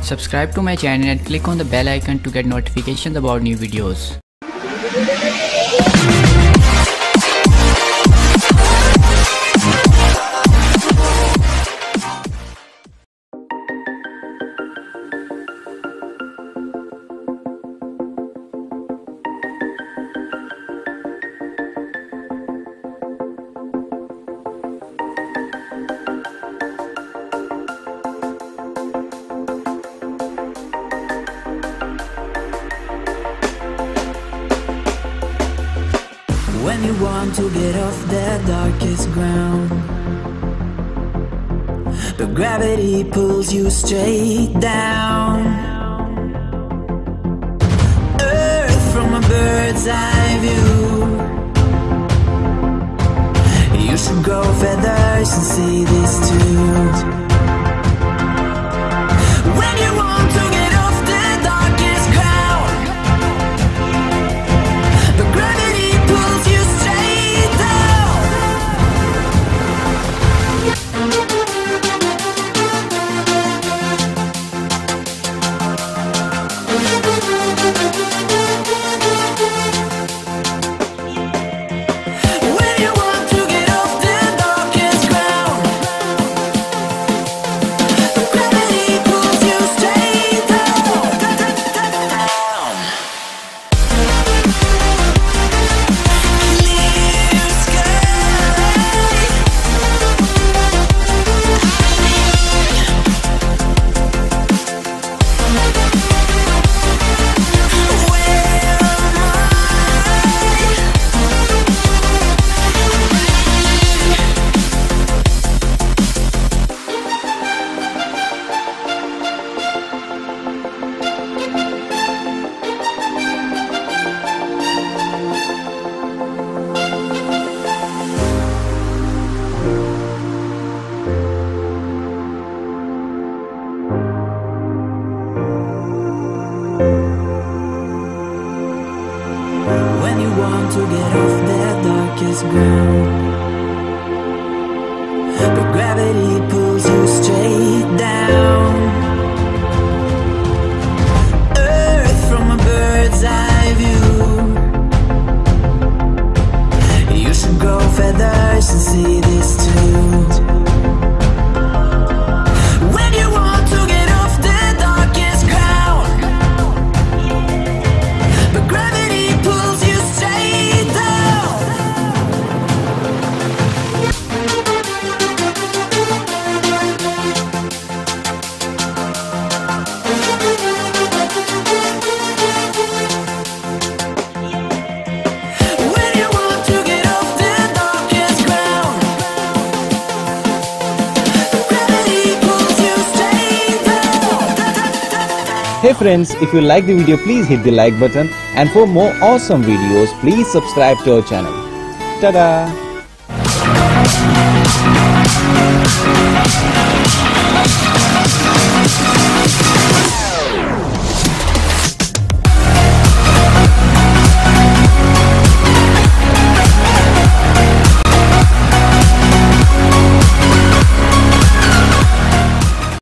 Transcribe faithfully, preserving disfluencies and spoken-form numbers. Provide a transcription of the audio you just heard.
Subscribe to my channel and click on the bell icon to get notifications about new videos. When you want to get off the darkest ground, but gravity pulls you straight down. Earth from a bird's eye view. You should grow feathers and see this too. When you want to get off the darkest ground, but gravity pulls you straight down. When you want to get off the darkest ground, but gravity pulls you straight down, down. Clear sky. Where am I? When you want to get off the darkest ground, but gravity pulls you straight down. Earth from a bird's eye view. You should grow feathers and see this too. When you want to get off the darkest ground, but gravity pulls you straight down. When you want to get off the darkest ground, but gravity pulls you straight down. Hey friends, if you like the video, please hit the like button, and for more awesome videos, please subscribe to our channel. Ta-da!